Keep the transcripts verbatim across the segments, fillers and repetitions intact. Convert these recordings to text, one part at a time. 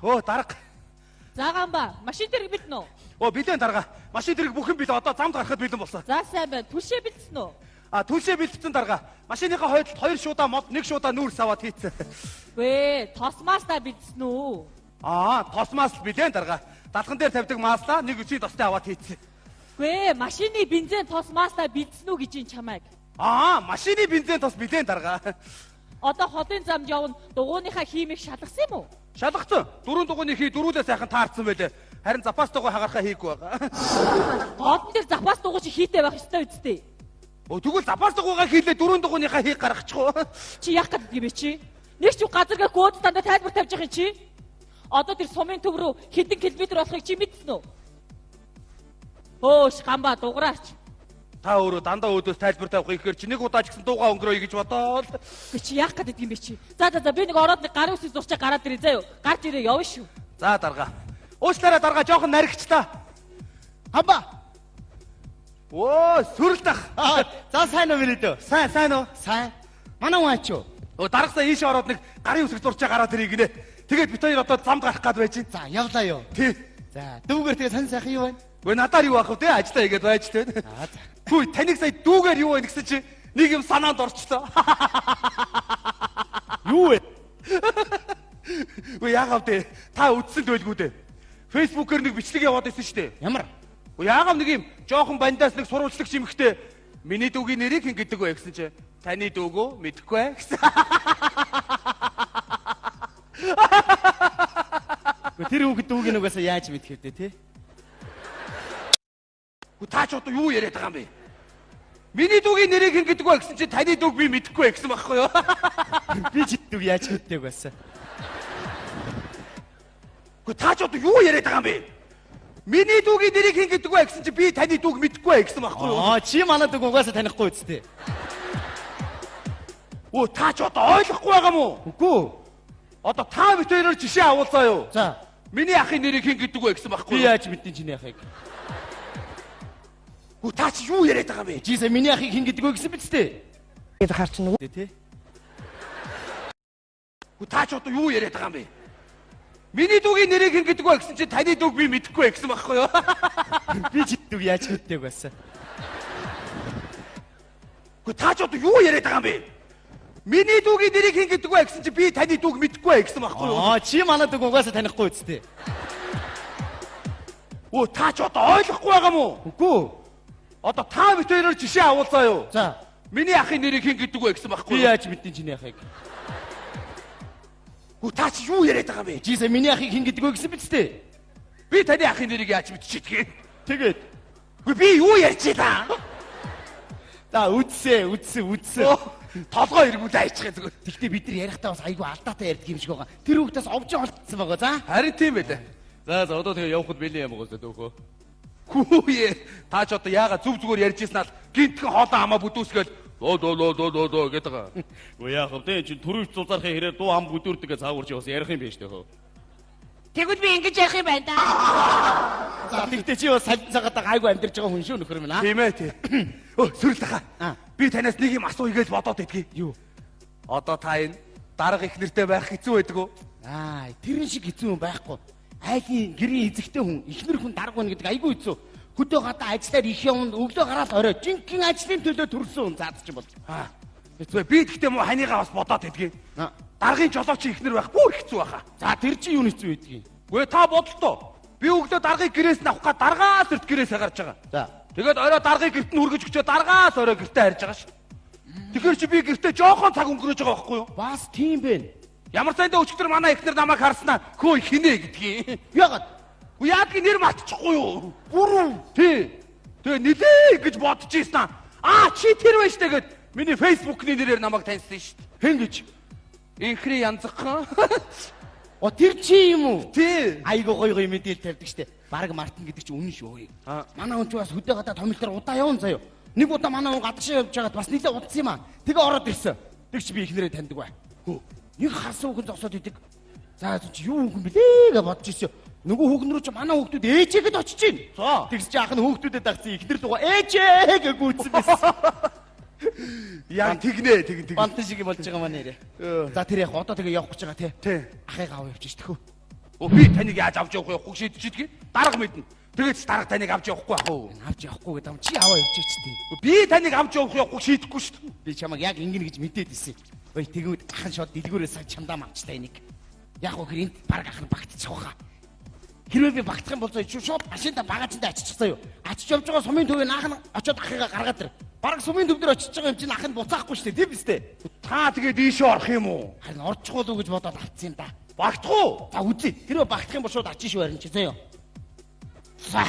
Оо дарга. Заагаанба, машин тэрэг бэлдэн үү? Оо бэлэн дарга. Машин тэрэг бүхэн бил одоо замд гарахад бэлэн болсон. За сайн байна. Түлшээ бэлдсэн үү? А түлшээ бэлдсэн дарга. Машиныхаа хойдолд хоёр шуудаа мод, нэг шуудаа нүүрс аваад хийцээ. Вэ, тосмаастаа бэлдсэн үү? Аа, тосмаас бэлэн дарга. Далхан дээр тавьдаг маслаа нэг үсий тостой аваад хийцээ. Вэ, машины бензин тосмаастаа бэлдсэн үү гэж ин чамайг? Аа, машины бензин тос бэлэн дарга. Одоо хотын замд явна дугууныхаа химийг шалгасан юм уу? Шалгацсан. Дөрөв дугууны хий дөрүүлээ сайхан таарсан байлээ. Харин запастойгоо хагарахаа хийггүй байгаа. Одон дээр запас дугуй чи хийтэй байх ёстой үстэй. Оо тэгвэл запастойгоогаа хийлээ дөрөв дугууныхаа хийг гаргачихгүй. Чи яах гэдэг юм бэ чи? Нэг ч газаргаа код тандаа тайлбар тавьж байгаа чи. Одоо тэр сумын төв рүү хэдэн километр болохыг чи мэдсэн үү? Хөөш гамба дуграач. Та өөрөө дандаа өөдөөс тайлбар тавих ихээр чи нэг удаа ч гэсэн дуугаа өнгөрөөе гэж бодоод. Би чи яах гэдэг юм бэ чи? За за за би нэг ороод нэг гарын үсийг зурчаа гараад ирээ заа юу. Гарч ирээ явна шүү. За дарга. Уучлаарай дарга жоохон наригчлаа. Хамба. Оо сүрлдах. За сайн уу мөрөдөө? Сайн сайн уу? Сайн. Манай хүн ачуу. Оо даргасаа ийшээ ороод нэг гарын үсэг зурчаа гараад ирээ гинэ. Тэгээд бид хоёр одоо замд гарах гээд байж. За явлаа юу? Тий. За дүүгээр тэгээ сан сайхан юу байна? Өө надаар юу ах вэ? Ажлаа хийгээд байж тээ. Аа за. Хүй таныг сая дүүгээр юу вэ гэсэн чи нэг юм санаанд орчлоо. Юу вэ? Өө яагаад вэ? Та үдсэн байлгүй дээ. Фэйсбүүкээр нэг бичлэг яваад байсан шүү дээ. Ямар? Өө яагаад нэг юм жоохон бандаас нэг сурвалжлагч юмхтэй миний дүүгийн нэрийг хэн гэдэг вэ гэсэн чи таны дүүгөө мэдэхгүй ээ гэсэн. Тэр хүүхэд дүүгийн угаасаа яаж мэдэх вэ те? Та ч одоо юу яриад байгаа юм бэ? Миний дүүгийн нэрийг хэн гэдэг вэ гэсэн чи таны дүүг би мэдэхгүй гэсэн байхгүй юу? Би ч дүүг яаж мэддэг байсан. Гэхдээ та ч одоо юу яриад байгаа юм бэ? Миний дүүгийн нэрийг хэн гэдэг вэ гэсэн чи би таны дүүг мэдэхгүй гэсэн байхгүй юу? Аа чи манай дүүг угаасаа танихгүй үсттэй. Оо та ч одоо ойлгохгүй байгаа мó? Үгүй. Одоо та бит хоёроор жишээ авуулзаа юу? За. Миний ахын нэрийг хэн гэдэг вэ гэсэн байхгүй юу? Би яаж мэдэн чиний ахыг? Оо та ч юу яриад байгаа юм бэ? Чи сая миний ахыг хэн гэдэг вэ гэсэн биз дээ? Тэгээд харч нүг. Тэ. Оо та ч одоо юу яриад байгаа юм бэ? Миний дүүгийн нэрийг хэн гэдэг вэ гэсэн чи таны дүүг би мэдэхгүй гэсэн байхгүй юу? Би ч дүүг яаж мэддэг байсан. Оо та ч одоо юу яриад байгаа юм бэ? Миний дүүгийн нэрийг хэн гэдэг вэ гэсэн чи би таны дүүг мэдэхгүй гэсэн байхгүй юу? Аа чи манай дүүг угаасаа танихгүй үсттэй. Оо та ч одоо ойлгохгүй байгаа мó? Үгүй. Одоо та бит хоёроор жишээ авуулзаа юу? За. Миний ахын нэрийг хэн гэдэг вэ гэсэн байхгүй юу? Би яаж мэдэн чиний ахыг? Оо та ч юу яриад байгаа юм бэ? Чи сая миний ахыг хэн гэдэг вэ гэсэн биз дээ? Би таны ахын нэрийг яаж мэдчихэдэг? Тэгээд. Үгүй би юу ярьж байлаа? За үдсээ, үдсээ, үдсээ. Толгой эргүүл айчих зүгээр. Тэгтээ бид нар ярихдаа бас айгүй алдаатай ярьдаг юм шиг байгаа. Тэр хүүхдээс овжоо олцсон байгаа за. Харин тийм байлаа. За за одоо тэгээ явхад бэлээ юм гоосоо төөхөө. Хүүе. Та ч одоо яага зүг зүгээр ярьж ийсэн ал гинтхэн хоолоо хамаа бүдүүсгээл доо доо доо доо доо доо гэдэг. Уу яах вэ? Чи төрөвч зузаархын хэрээр дуу хам бүдүүрдэг гэж цаагуурч бас ярих юм биш дээ хөө. Тэгвэл би ингэж ярих юм байна да. За тэгтээ чи бас салин цагаатаа гайгүй амьдарч байгаа хүн шүү нөхөр минь аа. Тийм ээ тий. Өө сүрлэхаа. Би танаас нэг юм асууя гэж бодоод идэгий. Юу? Одоо та энэ дарга их нэртэй байх хэцүү байдаг уу? Аа, тэрэн шиг хэцүү юм байхгүй. Айлын гэрийн эзэгтэй хүн, ихнэр хүн дарга хүн гэдэг айгүй хэцүү. Хөдөө гадаа ажиллаар их юмд өглөө гараад орой жинхэнэ ажлын төлөө төрсөн хүн заадаг юм бол. Аа. Хэцүү. Би тэгтээ муу ханийгаа бас бодоод идэгий. Даргын жолоочийн ихнэр байх бүр хэцүү баха. За тэр чи юу хэцүү байдгийг? Гүй та бодлоо. Би өглөө даргыг гэрээс нь авах га даргаас өрт гэрээсээ гарч байгаа. За. Тэгээд орой даргыг гэрт нь хүргэж өчөө даргаас орой гэртээ харж байгаа шүү. Тэгэхээр чи би гэртээ жоохон цаг өнгөрөөж байгаа байхгүй юу? Бас тийм бэ. Ямар сайдаа өчигдөр манай ихнэр намайг харснаа хөө хинэ гэдгийг. Ягаад? Уу яадгийн нэр матчихгүй юу? Бүрэн. Тий. Тэгээ нилээ гэж бодож ийсэн аа. Аа чи тэр байж тэгээд миний фэйсбүүкний нэрээр намайг таньсан шүү дээ. Хэн гэж? Инхри янзхан. О тэр чи юм уу? Тий. Айгуу гоё гоё мэдээл тавьдаг штэ. Бараг Мартин гэдэг чи үнэн шүү. Манай хүн ч бас хөдөө гадаа томилтор удаа явна заяа. Нэг удаа манай хүн гадагшаа явж байгаад бас нэлээд удсан юм аа. Тэгээ ороод ирсэн. Тэгч би ихнэрээ таньдаг бай. Хөө. Нэг хасан хүүхэн зогсоод идэг. За чи юу хүүхэн блээ гэж бодож ирсэн. Нөгөө хүүхэн рүү чи манай хүүхдүүд ээжээгээд очиж гин. За. Тэгс чи ах нь хүүхдүүдэд дагцсан ихнэр дугаа ээжээ гэж гүйцсэн байсан. Яг тэгнэ тэгин тэг. Бантан шиг болж байгаа маань нэрээ. За тэр яг одоо тэгээ явах гэж байгаа тий. Тий. Ахыг аав явчих шүү. Би таныг яаж авч явах вэ? Хуг шийдчихдэг. Дарга мэднэ. Тэгээд дарга таныг авч явахгүй ах уу? Авч явахгүй гэдэг юм чи аваа явчих чи. Би таныг авч явах явахгүй шийдэхгүй шүү дээ. Би чамайг яг ингэнэ гэж мэдээд ирсэн. Ой тэгвэл ахын шууд дэлгүүрээс сая чамдаа авчтай энийг. Яг уу гэр энд баг ахын багтчих واخа. Хэрвээ би багтах юм бол зөө шууд машинда багаачтай аччихсан юу? Ачиж явж байгаа сумын төвөө наах нь очиод ахыгаа гаргаад ир. Бараг сумын төв дээр очиж байгаа юм чинь ах нь буцаахгүй шүү дээ. Тийм биз дээ. Та тэгээд ийшээ орох юм уу? Харин орчих болов уу гэж бодоод авцсан юм да. Багтах уу? За үзье. Хэрвээ багтах юм бол шууд ачиж шүү харин чи зөө. За.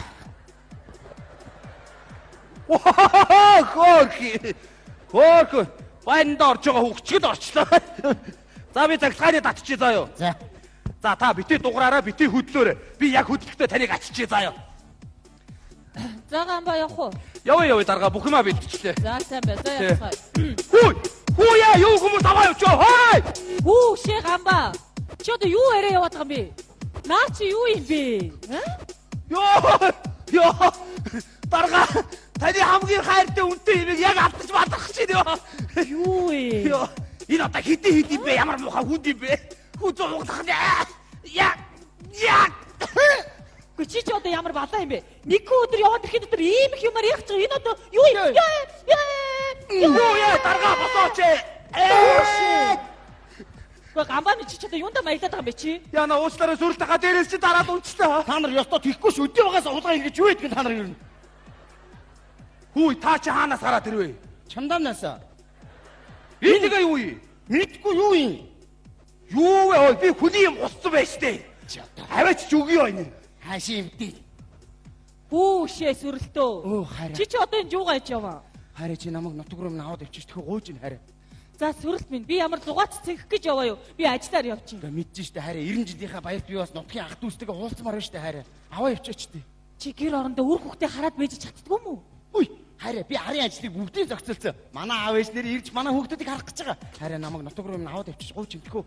Хөөе. Хөөе. Банд орж байгаа хөвчгөл орчлоо. За би цагтгааны татчихъя заа юу. За. За та битээ дуграараа битээ хөдлөөрэй. Би яг хөдлөхдөө таныг аччихъя заа юу. За гамба явах уу? Яваа яваа дарга бүх юмаа бэлтчихлээ. За сайн бай. За явах. Хүй! Хүү яа юу хүмүүс аваа явчаа. Хой! Хүү шээ гамба. Чи одоо юу яриа яваад байгаа юм бэ? Наа чи юу юм бэ? Йоо! Йоо! Дарга таны хамгийн хайртай үнэтэй юмыг яг алдаж бадрах чинь ёо. Юу вэ? Йоо! Энэ одоо хэдий хэдий бэ? Ямар муухай хүнд юм бэ? Хүү зуухлах нэ. Яа! Яа! Гүй чи ч одоо ямар балаа юм бэ? Нэг өдөр яваад ирэхэд дотор ийм их юмар яах гэж энэ одоо юу юм? Яа! Юу яа дарга босооч. Ээ! Гүй гамбаны чи ч одоо юундаа маялаад байгаа юм бэ чи? Яна уучлаарай сүрлэхаа дээрээс чи дараад унцлаа. Та нар ёстой тийхгүй ш өдөө байгаас улаан ингэж юу гэдэг та нар юу? Хүй та чи хаанаас гараад ирвэ? Чамдаанаас. Энэ нэг юу юм? Мэдгүй юу юм? Юу вэ? Ой би хүний юм гусцсан байж тээ. Аваач ч үгүй юу энэ. Хаашаа юмдээ. Хүү шээ сүрэлтөө. Оо хараа. Чи ч одоо энэ жуугаа ич яваа. Хараа чи намайг нутг руу наваад авчиж тхөө гууж ин хараа. За сүрэлт минь би ямар зугаац цэнхэх гэж яваа юу? Би ажиллаар явчих. Гэ мэдэж штэ хараа эрен жилийнхаа баярт би бас нутгийн ах дүүстэйгээ хуулцмаар байна штэ хараа. Аваа явчихч тээ. Чи гэр орондоо үр хөхтэй хараад байж чаддгүй юм уу? Үгүй. Хараа би арын ажлыг бүгдийг зохицолцсон. Манай аав ээж нэр ирж манай хүүхдүүдийг харах гэж байгаа. Хараа намайг нутг руу наваад авчиж гууж ин тхөө.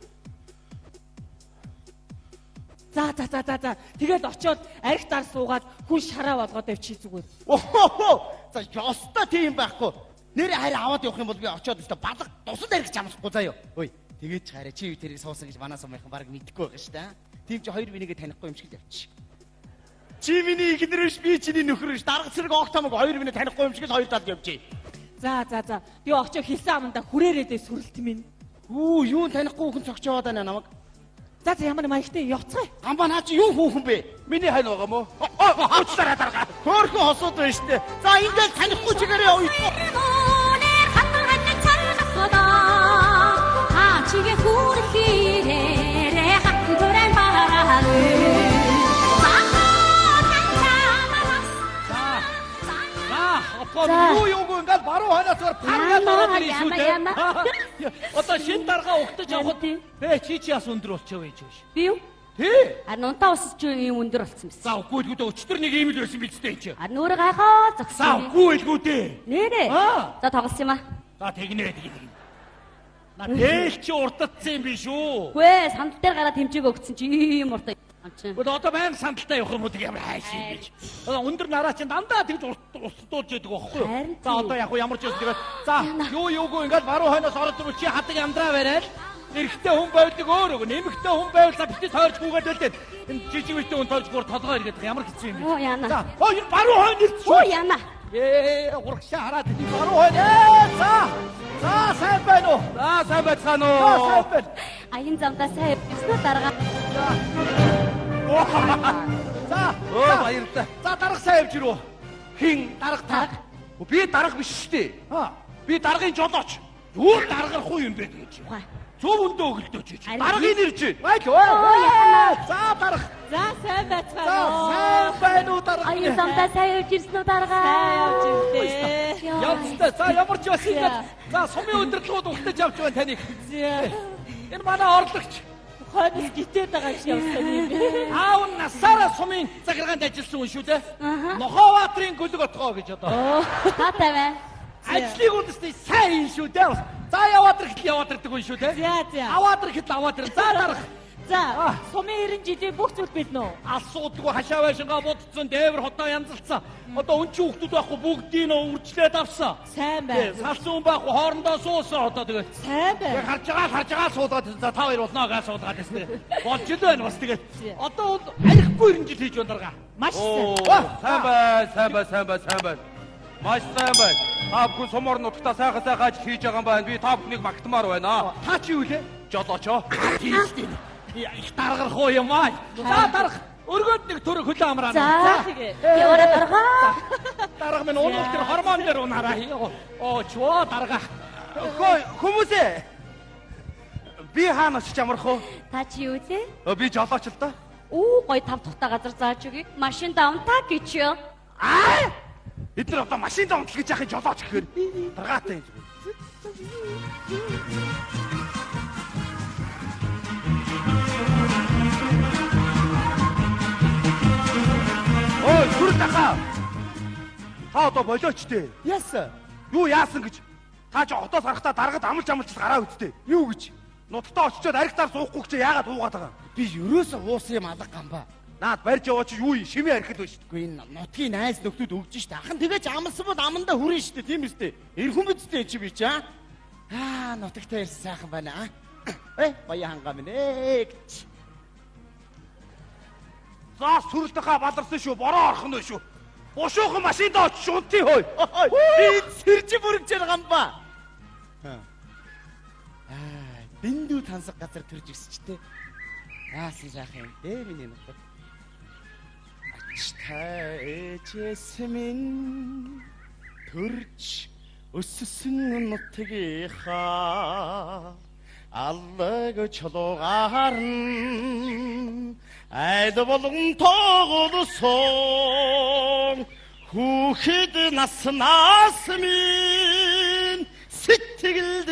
За за за за за тэгээд очиод арх дар суугаад хүн шараа болгоод авчи зүгээр. Оо. За ёстой тийм байхгүй. Нэр хараа аваад явах юм бол би очиод өстө балга тусад арх чамсахгүй заа юу. Ой. Тэгээд ч хараа чи тэрийг суусан гэж манаас амынхан баг мэдэхгүй байгаа шүү дээ. Тийм чи хоёр минийгээ танихгүй юм шиг л явчих. Чи миний ихнэрш би чиний нөхрөш дарга цэрэг огт хамаг хоёр миний танихгүй юм шиг л хоёр талд явчих. За за за би очиод хэлсэн аманда хүрээрээдээ сүрэлт минь. Хүү юу танихгүй хүн цогч яваад байна намайг. За за ямар маягтай явцгаая. Гамбаа наа чи юу хүүхэн бэ? Миний хань байгаа мó? Уучлаарай дарга. Хөөрхөн хосууд байна штэ. За ингээд танихгүй чигээрээ ой. Чигээ хүрхээрээ хатан төрэн бараа. Юу юу ингээд баруун хойноосоор паргаад ороод ирэх шүү дээ. Одоо шин дарга угтаж явахд бэ чи чи яс өндөр болчихоо байж биш. Би юу? Тий. А нунтаа усч юм өндөр болсон байсан. За үгүй л гүдэ өчтөр нэг ийм л байсан биз дээ чи. А нүрэ гайхаа За зогсон. үгүй л гүдэ. Нэрэ. За тоглосон юм аа. За тэгнэ тэгнэ. На дээл чи урдцсан юм биш үү? Үгүй ээ, сандал дээр гараад хэмжээг өгсөн чи ийм уртаа. Гүд одоо баян сандалтай явах юм уу ямар хайш юм биш. Одоо өндөр нараа чинь дандаа тэгж устдуулж яадаг байхгүй юу? За одоо яг ямар ч юм тэгээд за юу юугүй ингээд баруун хойноос ороод ирвэл чи хадаг амдраа барай л. Эрэгтэй хүн байвдаг өөр өг нэмэгтэй хүн байвал за битээ тойрч гүгээд үлдээд энэ жижигтэй хүн тойрч гур толгой иргээд ямар хэцүү юм бэ? Оо яана. За хоёр баруун хойно ирчих. Оо яана. Ээ урагшаа хараад энэ баруун хойно. Ээ за. За сайн байна уу? За сайн байцгаана уу? За сайн байна. Аян замдаа сайн явсан дарга. За. Оо баярлалаа. За дарга сайн явж ирв үү? Хин дарга та? Би дарга биш шүү дээ. Аа. Би даргын жолооч. Юу даргарах уу юм бэ гэж. Зөв өндөө өглөөч гэж. Даргын ирж байна. Байл уу? За дарга. За сайн байцгаана. За сайн байна уу дарга? Аян замдаа сайн явж ирсэн үү дарга? Сайн явж ирлээ. Явцтай. За ямар ч бас ингэ. За сумын өдөрлгүүд ухтаж авч байна таныг. Энэ манай орлогч. Хойноос гитээд байгаа шиг явсан юм. Аав насаараа сумын захиргаанд ажилласан хүн шүү дээ. Ноховатрын гүлэг отгоо гэж одоо. Таатай бай. Ажлыг үнэстэй сайн юм шүү дээ. За яваад ирэхэд яваад ирдэг хүн шүү дээ. За за. Аваад ирэхэд аваад ирэн. За дарга. За, сумын эрен жилийн бүх зүйл биднэ үү? Асуудгүй хашаа байшингаа бодцсон дээвэр хотоо янзалцсан. Одоо өн чи хүүхдүүд байхгүй бүгдийг нөө үржлээд авсан. Сайн байна. Салсан байхгүй хоорондоо суусан одоо тэгээд. Сайн байна. Харж байгаа харж байгаа суулгаад за та хоёр болно гаа суулгаад байна. Болж л байна бас тэгээд. Одоо бол арихгүй эрен жил хийж байна дарга. Маш сайн. Сайн бай, сайн бай, сайн бай, сайн бай. Маш сайн бай. Та бүхэн сумаар нутгтаа сайхан сайхан ажил хийж байгаа юм байна. Би та бүхнийг магтмаар байна. Та чи юу лээ? Жолоочоо. Тийм шүү дээ. Их даргарах уу юм аа. За дарга. Өргөд нэг төрө хөлөө амраа. За. Яваараа дарга. Дарга минь уул тэр хормон дээр унаараа. Оо чоо дарга. Хөөе, хүмүүсээ. Би хаана очиж амрах вэ? Та чи юу лээ? Би жолооч л да. Оо гой тав тухтай газар зааж өгье. Машин давнтаа гэж юу? Аа! Эдгээр одоо машин давтал гэж яхих жолооч гэхээр даргаатай юм. Ой, түр тахаа. Та одоо болооч дээ. Яасан? Юу яасан гэж? Та ч хотоос харахтаа даргад амлж амлж гараа үсттэй. Юу гэж? Нутгтаа очичоод аригтаар суухгүй гэж яагаад уугаад байгаа юм? Би ерөөсөө уусан юм алга гамбаа. Наад барьж яваач юу юм? Шимээ архил байна шүү дээ. Үгүй энэ нутгийн найз нөхдүүд өгж штэ. Ахан тэгэж амлсан бол амандаа хүрэн штэ. Тийм үстэй. Ирхэн бидтэй чи би чи аа. Аа, нутагтаа ирсэн сайхан байна аа. Э, баяа хангаа минь ээ. За сүрлдөхаа баларсан шүү. Бороо орхон нь шүү. Бушуухан машинд очиж унтий хөөе. Би сэрж бүрж гамбаа. Аа, биндүү тансаг газар төрж ирсчтэй. Аасан жаахан юм дээ миний нутаг. Ачтай ээжэсмэн төрж өссөн нутгийнхаа аллаг чулуугаар нь айд болгон тоглосон хүүхэд наснаас минь сэтгэлд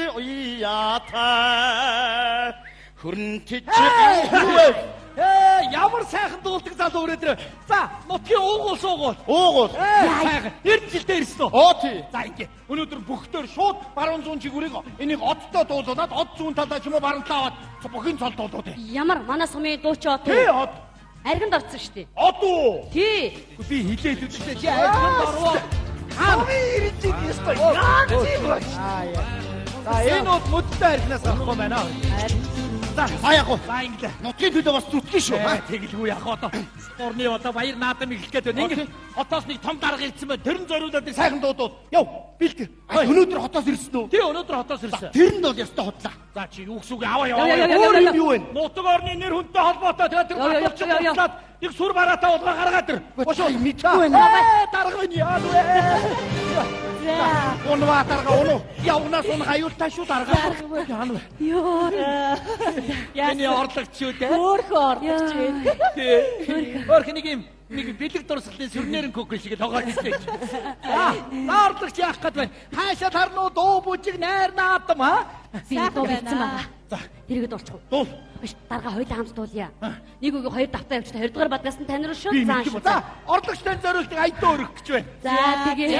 уяатай хүрнтэж Ээ, ямар сайхан дуулдаг залуу өрөөдөр. За, нутгийн уугуул суугуул. уугуул. Сайхан. эрдэнэ жилдээ ирсэн үү? Оо тий. За ингэ. Өнөөдөр бүгдээр шууд баруун зүүн чигүүрийг энийг одтой дуулуулад од зүүн талдаа ч юм уу баруун талаа аваад бүхэн цол дуулууд. Ямар манай сумын дууч од. Тий, од. Архинд орсон шүү дээ. Од уу? Тий. Би хилээд үтсээ чи архинд орвоо. Аа, би ирж ирсэн. Яа, тийм үү? Аа, яа. За, энэ бол мөдтэй архинаас авахгүй байна. За, А яг уу. за ингэ. Нутгийн төлөө бас зүтгэн шүү. Тэгэлгүй яах одоо. Спорны одоо баяр наадам эхлэх гээд байна. Ингэ. Хотоос нэг том дарга ирсэн байна. Тэр нь зориулаад нэг сайхан дуудууд. Яв, бэлтгэр. Өнөөдөр хотоос ирсэн үү? Тий, өнөөдөр хотоос ирсэн. Тэр нь бол ястай хотлаа. За чи юу гэсүг аваа Яв, яв, яв, яваа. яв, Өөр яв. юм юу вэ? Нутаг орны нэр хүнтэй холбоотой тэгээд тэр Яв, яв, баталч яв, яв. бодлоод нэг сүр бараатаа удаа гаргаад тэр. Бошоо мэдгүй байна. Ээ, дарга минь яа вэ? За. Унваа дарга унуу. Явнаас унах аюултай шүү дарга. Яа вэ? Йоо. Яны орлогч юу те? Хөөхөө ордогч вэ? Тий. Өөр нэг юм нэг бэлэг дурсгалын сүрнэрэн кокл шиг тоглож ирсэн. Аа, орлогч яах гээд байна. Хаашаа тарнуу дуу бүжиг найр наадам аа. Би дуу бичсэн байгаа. За, Тэрийг дуулчих. дуул. Биш дарга хоёулаа хамт дуулъя. Нэг үг хоёр давтаа явчих. хоёр дахь бадгаас нь танир шүү. Би За. мэдгүй. За, орлогчтой зориултыг айдаа өргөх гэж байна. За тэгээ.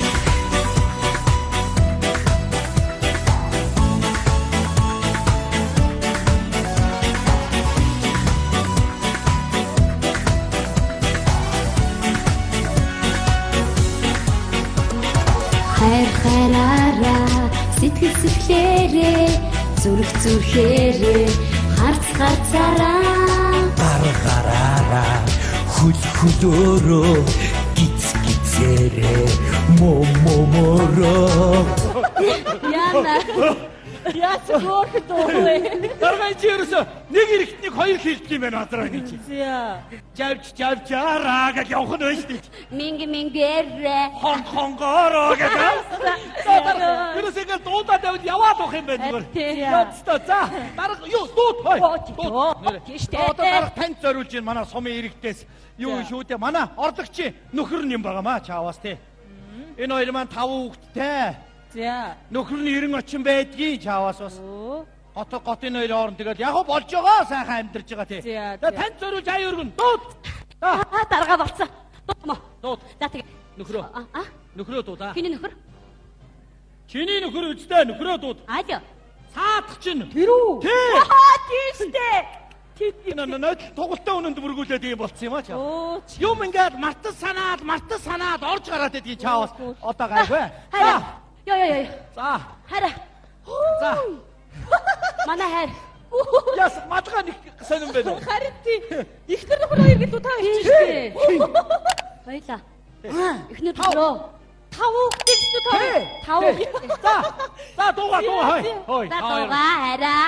Хайр хайраараа сэтгэл сэтгэлээрээ зүрх зүрхээрээ харц харцаараа гаргараараа хүл хөлөөрөө гиц гицээрээ мо мо мороо Яна. Яач хөөхөө дуулаа. Даргай чи ерөөсө нэг эрэхтнийг хоёр хийлдэг юм байна адраа гэж. За. Жавч жавчаараа гэж явах нь байж тийг. Минги мингэрэ. Хон хонгороо гэж. За дарга ерөөсө ингэ дуудаад яваад яваад авах юм байна зүгээр. Тий. Яцта за дарга юу дууд хой. Оо, тийштэй. Одоо дарга танд зориулж байна манай сумын иргэдээс. Юу шүү дээ манай орлогч нөхөр нь юм байгаамаа чааваас тий. Энэ хоёр маань тав хүүхэдтэй. За. Нөхөр нь эрен очин байдгийн чааваас бас. Оо. Гот готын хоёрын хооронд тэгэл яг болж байгаа сайхан амьдарч байгаа тий. За, Тэгээ танд зориулж ая өргөн дууд. Аа Аа дарга болцсон. Дуудмаа. дууд. За тэгээ. Нөхрөө. Аа. Нөхрөө дуудаа. Чиний нөхөр? Чиний нөхөр үстэй нөхрөө дууд. Алё. Цаадах чинь. Тэр үү? Тий. Аа, тийштэй. Энэ тоглолтын үнэнд бүргүүлээд ийм болцсон юм аа чаа. Оо. Юм ингээд мартас санаад, мартас санаад орж гараад идэх чаавас. Одоо гайгүй. Хайр. Йоо ёо ёо. За. Хайр. За. Манай хайр. Яс матга нэг сонирн байна уу? Харин тий. Ихнэр нөхөр хоёр гэлөө та ирчихээ. Баяла. Ихнэр төрөө. Тав хүүхдтэй шүү та. Тав. За. За дууга дууга хой. Хой. За дууга хараа.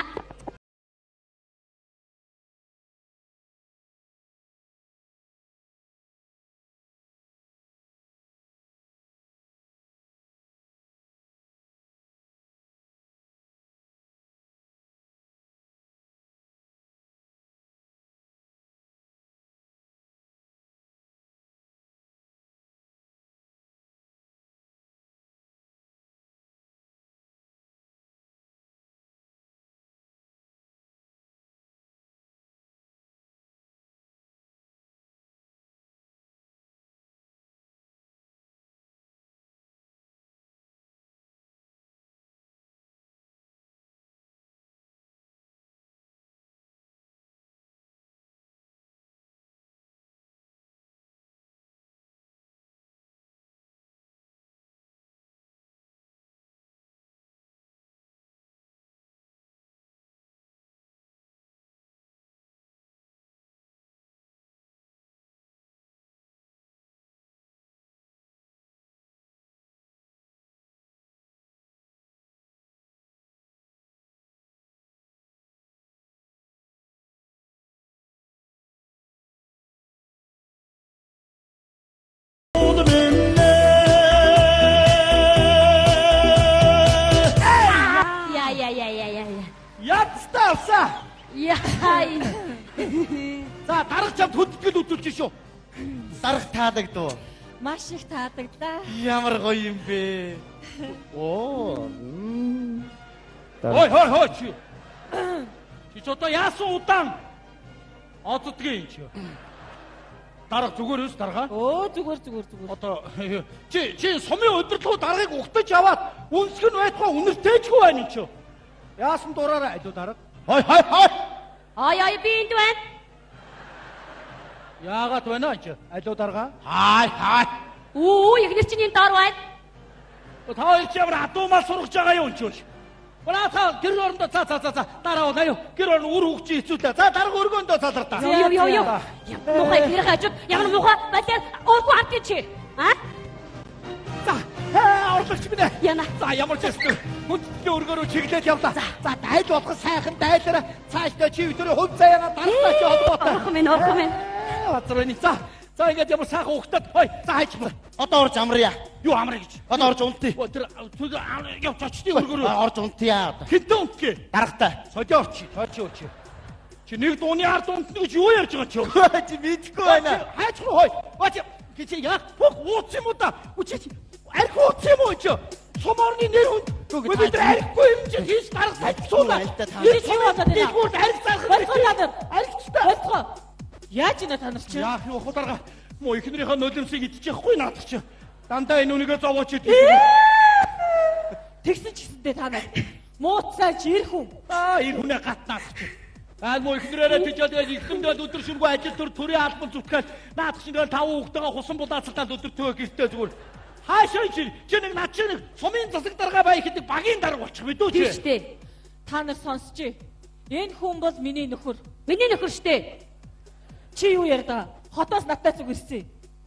Ятстааса. Яй. За дарга чамд хөдөлгөл үзүүлж шүү. Дарга таадагдав. Маш их таадаглаа. Ямар гоё юм бэ. Оо. Хой хой хой чи. Чи ч одоо яасан удаан оцдгийн юм чи. Дарга зүгээр өс дарга. Оо зүгээр зүгээр зүгээр. Одоо чи чи сумын удирдлага даргаыг угтаж аваад үнсгэн байтугай үнэртэйчгүй байна юм чи. Яасан дураараа алуу дарга. Хой хой хой. Ой ой би энд байна. Яагаад байна чи? Алуу дарга. Хай хай. Үу ихнэр чинь энэ доор байна. Та хоёр ч ямар адуумаар сургаж байгаа юм чи. Бара та гэр орондоо цаа цаа цаа дараа уу наяа гэр орон үр хөгжиж хэцүүлээ. За дарга өргөөндөө цаалардаа. Йоо йоо йоо. Ямар муухай гэр хажууд ямар муухай балиа өөргөө харт чи. Аа? За хаа орлогч минь. Яна. За ямар ч юм. Хүндэтгэл өргөөрөө чиглээд явлаа. За daйл болгох сайхан дайлаараа цаашдаа чи өдрөө хөв заяана дараач холбоотой. Орох минь орох минь. Бацрын за. За ингэж ямар сайхан ухтаад хой. За хайч ба. Одоо орж амръя. Юу амраа гэж. Одоо орж унтъя. Тэр түл явж очтыг өргөрөө. Орж унтъя одоо. Хинтэн унтгээ. Даргатай. Содиор чи, тооч юу чи. Чи нэг дууны ард унтна гэж юу ярьж байгаа чи? Чи мэдэхгүй байна. Хайч руу хой. Бач чи яг бүх ууц юм уу да. Үчи арх ууц юм уу чи? Суморны нэр хүнд. Бид архгүй юм чи хийж дарга сайцуулаа. Би чи юу болоод байна? Бүгд арх зарах. Болцоо. Архчтай. Болцоо. Яаж ина та нар чи? Яах юм хударга. Мо ихнэрийнхээ нулимсыг идчихгүй наадах чи. Дандаа энэ үнийгээ зовооч идэх. Тэгсэн ч гэсэндээ та нар мууцаач ир хүн. Аа ир хүнээ гатнаад чи. Аа мо ихнэрээрээ тийчээд ихнэрээ өдөр шүргүү ажил төр төрийн албан зүтгэл наадах чинь тав хүүхдтэйгээ хусан булаацалтаад өдөр төө гэртээ зүгээр. Хаашаа чи чи нэг над чи нэг сумын засаг дарга бай ихэд багийн дарга болчих мэдүү чи. Тийм штэ. Та нар сонсчээ. Энэ хүн бол миний нөхөр. Миний нөхөр штэ. Чи юу ярьдаа? Хотоос надтай зүг ирсэн.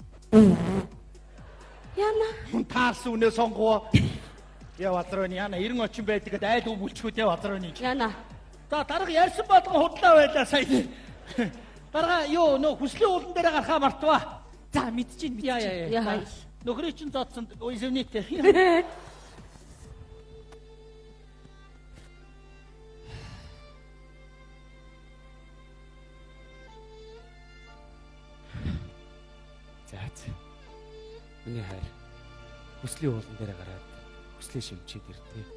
Яна. Хүн таарсан үнэ сонгоо. Я ватрооны яна эрен очин байдаг айл уу бүлчгүүд я ватрооны. Яна. За дарга ярьсан болгон худлаа байлаа сая. Дарга юу нөө хүслийн уулан дээр гарахаа мартваа. За мэдчихээн Яа яа яа. Яа. Нөхрийн чинь зодсон уйсвнийтэй. За. Миний хайр. Хүслийн уулан дээр гараад хүслээ шимчээд ирдээ.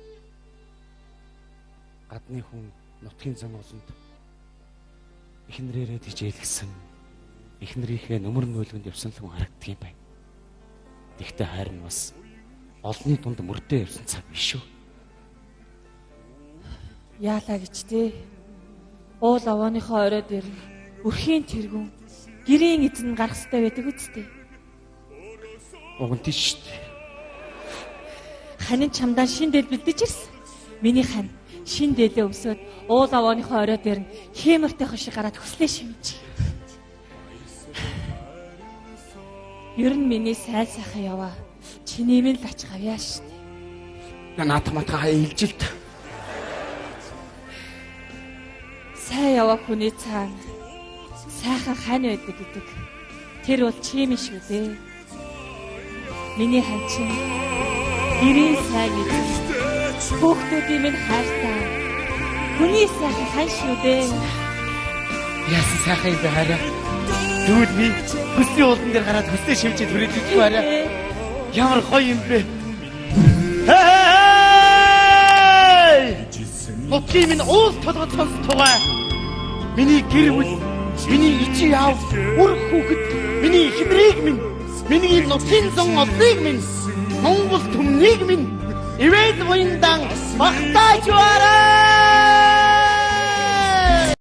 Гадны хүн нутгийн зам олонд ихнэрээрээ тижээлгсэн. Ихнэрийнхээ нөмөр нөөлгөнд явсан л хүн харагддаг юм байна. Тэгтээ хайр нь бас олонний дунд мөрдөө явсан цаг биш үү? Яалаа гэж тий. Уул овооныхоо орой дээр өрхийн тэргүүн гэрийн эзэн гарах хэрэгтэй байдаг үсттэй. Уг нь тийш шүү дээ. Ханин чамдаа шин дээл бэлдэж ирсэн. Миний хань шин дээлээ өмсөд уул овооныхоо орой дээр нь хэмэртэй хошиг гараад хүслээ шимж. Ер нь миний сайн сайхан яваа. Чиний минь лач гавьяа шүү дээ. Наат матга хайлжилт. Сайн яваа хүний цаана сайхан хань байдаг гэдэг. Тэр бол чим шүү дээ. Миний хань чинь гэрийн сайн гэдэг. Хүүхдүүдийн минь хайртай. Хүний сайхан хань шүү дээ. Яасан сайхан юм бэ хараа. Дүүд би хүсний уулан дээр гараад хүслээ шимжиж түрээдэж байна. Ямар гоё юм бэ? Нутгийн минь уул толгой цонс тугай. Миний гэр бүл, миний ичи яав, үр хүүхэд, миний эхнэрийг минь, миний нутгийн зон олныг минь, Монгол түмнийг минь ивэд буяндан багтааж бараа.